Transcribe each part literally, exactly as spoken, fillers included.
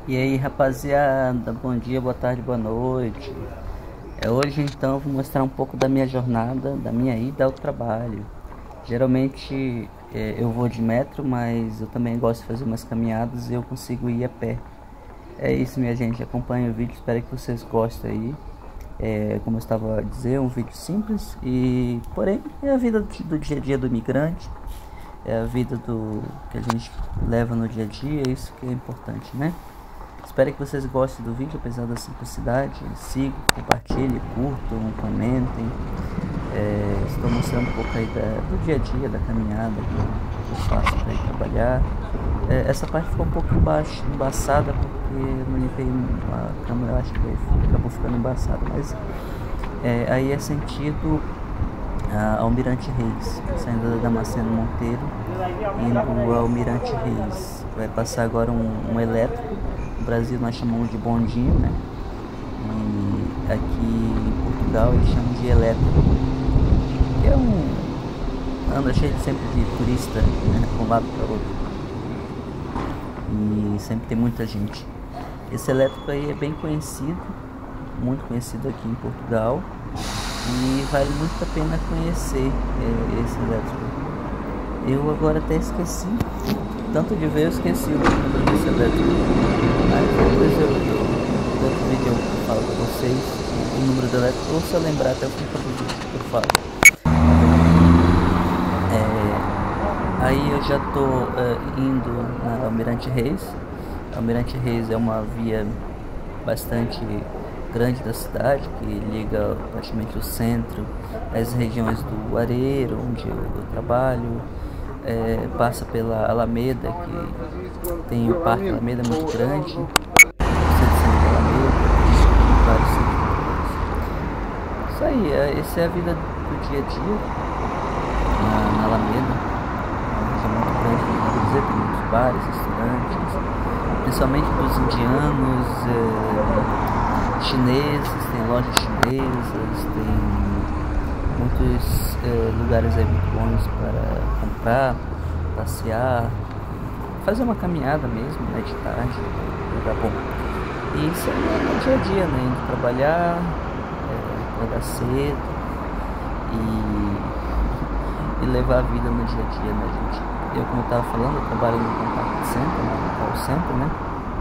E aí, rapaziada, bom dia, boa tarde, boa noite. É, hoje então eu vou mostrar um pouco da minha jornada, da minha ida ao trabalho. Geralmente é, eu vou de metro, mas eu também gosto de fazer umas caminhadas e eu consigo ir a pé. É isso, minha gente, acompanha o vídeo, espero que vocês gostem aí. É, como eu estava a dizer, um vídeo simples e porém é a vida do, do dia a dia do imigrante, é a vida do que a gente leva no dia a dia, é isso que é importante, né? Espero que vocês gostem do vídeo, apesar da simplicidade. Sigam, compartilhem, curtam, comentem. É, estou mostrando um pouco aí da, do dia a dia, da caminhada que eu faço para ir trabalhar. É, essa parte ficou um pouco embaixo, embaçada porque eu não limpei a câmera, eu acho que acabou ficando embaçada. Mas é, aí é sentido a Almirante Reis, saindo da Damasceno Monteiro, indo ao Almirante Reis. Vai passar agora um, um elétrico. No Brasil nós chamamos de bondinho, né? E aqui em Portugal eles chamam de elétrico. Que é um... anda cheio sempre de turista, né? De um lado para o outro. E sempre tem muita gente. Esse elétrico aí é bem conhecido, muito conhecido aqui em Portugal. E vale muito a pena conhecer é, esse elétrico. Eu agora até esqueci, tanto de ver eu esqueci o número desse elétrico. Mas depois eu, eu, outro vídeo eu falo pra vocês o número do elétrico, ou se eu lembrar até o fim do vídeo eu falo. É, aí eu já tô é, indo na Almirante Reis. Almirante Reis é uma via bastante grande da cidade, que liga praticamente o centro, as regiões do Areiro, onde eu, eu trabalho, é, passa pela Alameda, que tem o Parque Alameda muito grande, o centro da Alameda, vários centros. Isso aí, é, essa é a vida do dia a dia na, na Alameda, uma região muito grande, tem muitos bares, restaurantes, principalmente dos indianos, é, chineses, tem lojas chinesas, tem muitos é, lugares aí muito bons para comprar, passear, fazer uma caminhada mesmo, né, de tarde, lugar bom. E isso é no dia a dia, né, indo trabalhar, é, acordar cedo e, e levar a vida no dia a dia, né, gente. Eu, como eu estava falando, eu trabalho no contact center, no call center, né,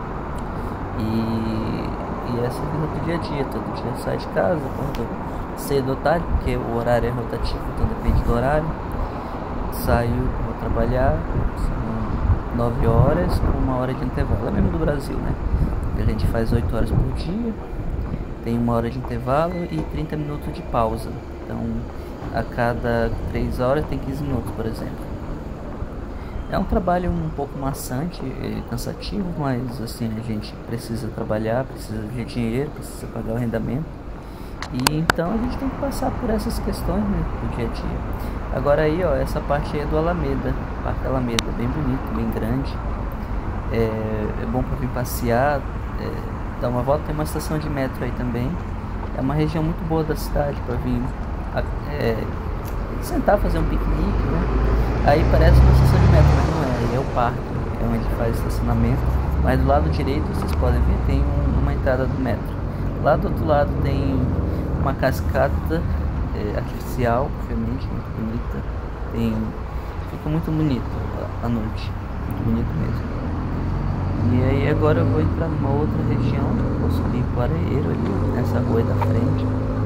e E essa é a vida do dia a dia, todo dia sai de casa, quando cedo ou tarde, porque o horário é rotativo, então depende do horário. Saio, vou trabalhar, são nove horas com uma hora de intervalo, é mesmo do Brasil, né? A gente faz oito horas por dia, tem uma hora de intervalo e trinta minutos de pausa. Então, a cada três horas tem quinze minutos, por exemplo. É um trabalho um pouco maçante, cansativo, mas assim, a gente precisa trabalhar, precisa de dinheiro, precisa pagar o arrendamento. E então a gente tem que passar por essas questões, né, do dia a dia. Agora aí, ó, essa parte aí é do Alameda, Parque Alameda, bem bonito, bem grande. É, é bom para vir passear, é, dar uma volta, tem uma estação de metro aí também. É uma região muito boa da cidade para vir é, sentar, fazer um piquenique, né? Aí parece uma estação de metro, mas não é, aí é o parque, é onde faz estacionamento. Mas do lado direito, vocês podem ver, tem um, uma entrada do metro. Lá do outro lado tem uma cascata é, artificial, obviamente, muito bonita. Tem, fica muito bonito à noite, muito bonito mesmo. E aí agora eu vou entrar numa outra região, vou subir para o Areiro ali, nessa rua aí da frente.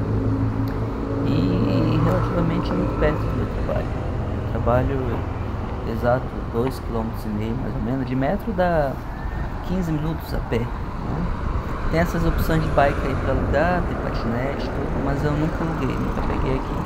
E relativamente muito perto do meu trabalho. Eu trabalho exato dois quilômetros e meio mais ou menos. De metro dá quinze minutos a pé, né? Tem essas opções de bike aí para alugar, tem patinete, tudo, mas eu nunca aluguei, nunca peguei aqui.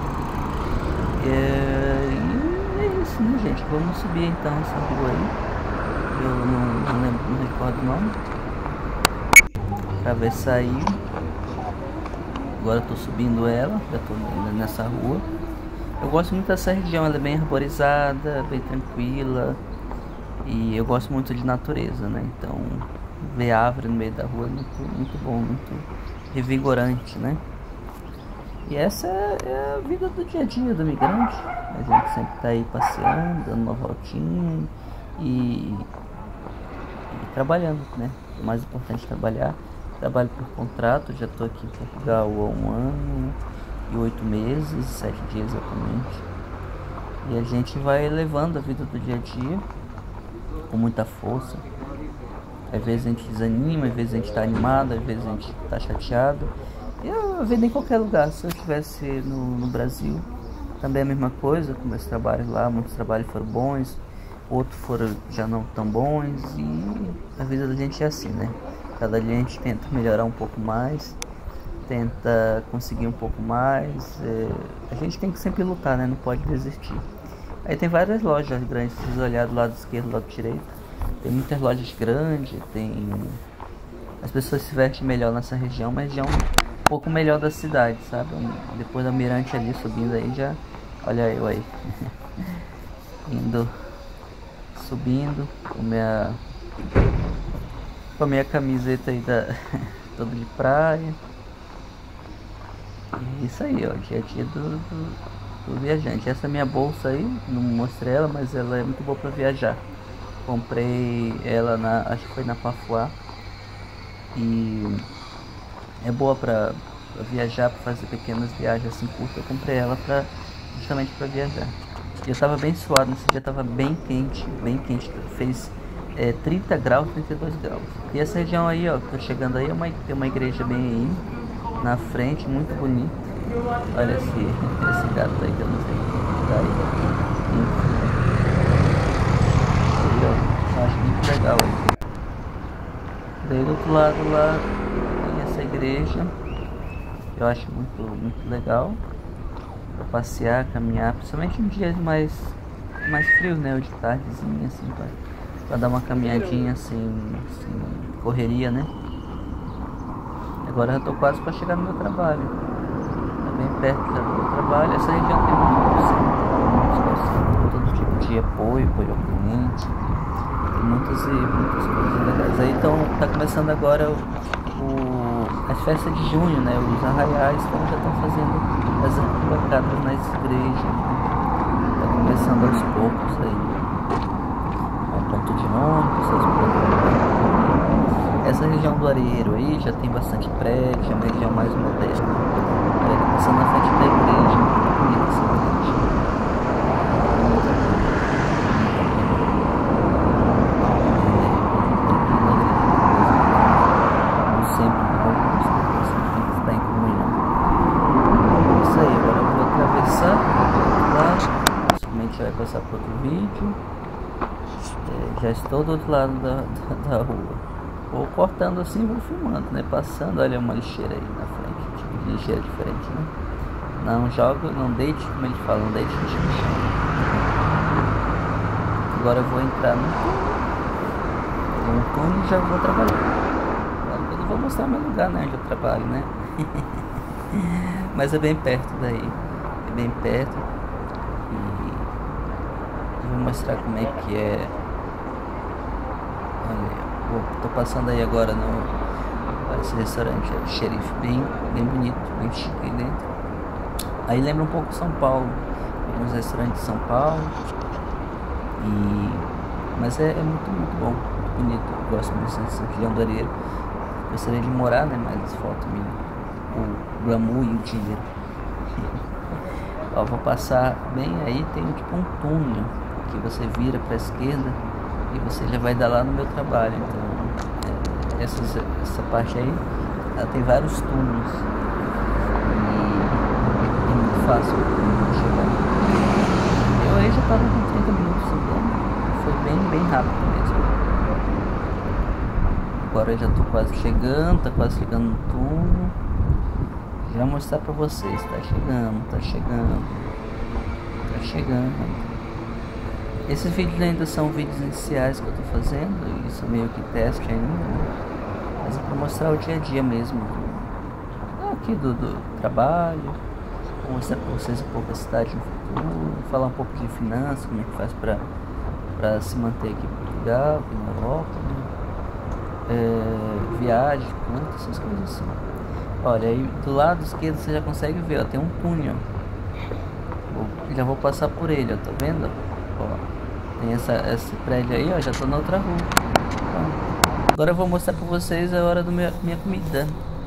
É, e é isso, né, gente? Vamos subir então essa rua aí. Eu não, não lembro, não recordo o nome. Atravessar aí. Agora eu tô subindo ela, já tô nessa rua. Eu gosto muito dessa região, ela é bem arborizada, bem tranquila. E eu gosto muito de natureza, né? Então, ver árvore no meio da rua é muito, muito bom, muito revigorante, né? E essa é a vida do dia a dia do migrante. A gente sempre tá aí passeando, dando uma voltinha. E e trabalhando, né? O mais importante é trabalhar. Trabalho por contrato, já estou aqui em Portugal há um ano e oito meses, sete dias exatamente. E a gente vai levando a vida do dia a dia com muita força. Às vezes a gente desanima, às vezes a gente está animado, às vezes a gente está chateado. E a vida em qualquer lugar. Se eu estivesse no, no Brasil, também é a mesma coisa, com meus trabalhos lá, muitos trabalhos foram bons, outros foram já não tão bons, e a vida da gente é assim, né? Cada dia a gente tenta melhorar um pouco mais, tenta conseguir um pouco mais, é... a gente tem que sempre lutar, né? Não pode desistir. Aí tem várias lojas grandes, se vocês olharem do lado esquerdo, do lado direito, tem muitas lojas grandes, tem... As pessoas se vestem melhor nessa região, uma região um pouco melhor da cidade, sabe? Depois da Mirante ali, subindo aí já... Olha eu aí. Indo... Subindo com minha... Com a minha camiseta aí da... toda de praia. E isso aí, ó, dia a dia do, do, do viajante. Essa minha bolsa aí, não mostrei ela, mas ela é muito boa pra viajar. Comprei ela na... acho que foi na Pafuá. E é boa pra, pra viajar, pra fazer pequenas viagens assim curtas. Eu comprei ela pra, justamente pra viajar. E eu tava bem suado, nesse dia tava bem quente, bem quente. Fez é, trinta graus, trinta e dois graus. E essa região aí, ó, que tô chegando aí, é uma, tem uma igreja bem aí, na frente, muito bonita. Olha esse, esse gato aí que eu não sei. Tá aí. Aí, ó, eu acho muito legal aí. Daí do outro lado lá tem essa igreja, eu acho muito, muito legal para passear, caminhar, principalmente em dias mais, mais frios, né, ou de tardezinha, assim, para dar uma caminhadinha assim, assim, correria, né. Agora eu já tô quase para chegar no meu trabalho, tá bem perto do meu trabalho. Essa região tem muito, todo tipo de apoio, apoio ao cliente. Muitas e muitas coisas legais. Aí então tá começando agora o, o, as festas de junho, né? Os arraiais, então já estão fazendo as arquibancadas nas igrejas, né? Tá começando aos poucos aí. Um ponto de ônibus, essas coisas. Essa região do Areeiro aí já tem bastante prédio, é uma região mais modesta. Aí tá passando na frente da igreja, muito bonita essa igreja. Vai passar para outro vídeo. É, já estou do outro lado da, da, da rua. Vou cortando assim, vou filmando, né? Passando, olha uma lixeira aí na frente, tipo de lixeira diferente, né? Não joga, não deite, como eles falam, não deite lixo no chão. Agora eu vou entrar no túnel. No túnel e já vou trabalhar. Agora eu não vou mostrar meu lugar, né? Onde eu trabalho, né? Mas é bem perto daí. É bem perto. Vou mostrar como é que é. Olha, tô passando aí agora no esse restaurante, é o Xerife, bem, bem bonito, bem chique aí dentro. Aí lembra um pouco São Paulo, alguns restaurantes de São Paulo. E mas é, é muito, muito bom, muito bonito. Eu gosto muito dessa região do Areeiro. Gostaria de morar, né? Mas falta-me o glamour e o dinheiro. Ó, vou passar bem aí, tem tipo um túnel que você vira para a esquerda e você já vai dar lá no meu trabalho. Então é, essa, essa parte aí, ela tem vários túneis e é muito fácil chegar. Eu aí já estava com trinta minutos andando, foi bem, bem rápido mesmo. Agora eu já estou quase chegando, tá quase chegando no túnel. Já vou mostrar para vocês, tá chegando, tá chegando, tá chegando. Esses vídeos ainda são vídeos iniciais que eu tô fazendo, isso é meio que teste ainda, né? Mas é para mostrar o dia a dia mesmo, aqui do, do trabalho, vou mostrar para vocês um pouco a cidade no futuro, falar um pouco de finanças, como é que faz para para se manter aqui em Portugal, aqui na Europa, né? É, viagem, conta, essas coisas assim. Olha, aí do lado esquerdo você já consegue ver, ó, tem um túnel. Vou, já vou passar por ele, ó, tá vendo? Ó, tem essa, esse prédio aí, ó, já tô na outra rua. Pronto. Agora eu vou mostrar pra vocês a hora da minha, minha comida.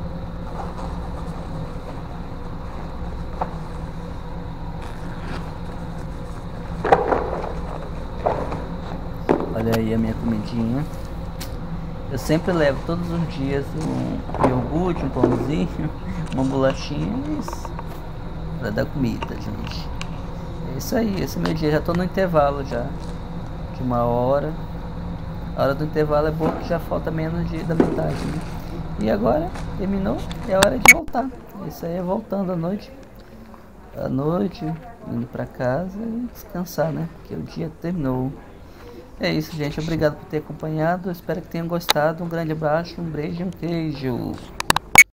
Olha aí a minha comidinha. Eu sempre levo todos os dias um iogurte, um pãozinho, uma bolachinha. Isso. Pra dar comida, gente. É isso aí, esse é meu dia. Já tô no intervalo já. De uma hora. A hora do intervalo é boa que já falta menos de, da metade, né? E agora, terminou, é hora de voltar. Isso aí é voltando à noite. À noite, indo pra casa e descansar, né? Porque o dia terminou. É isso, gente. Obrigado por ter acompanhado. Espero que tenham gostado. Um grande abraço, um beijo e um queijo.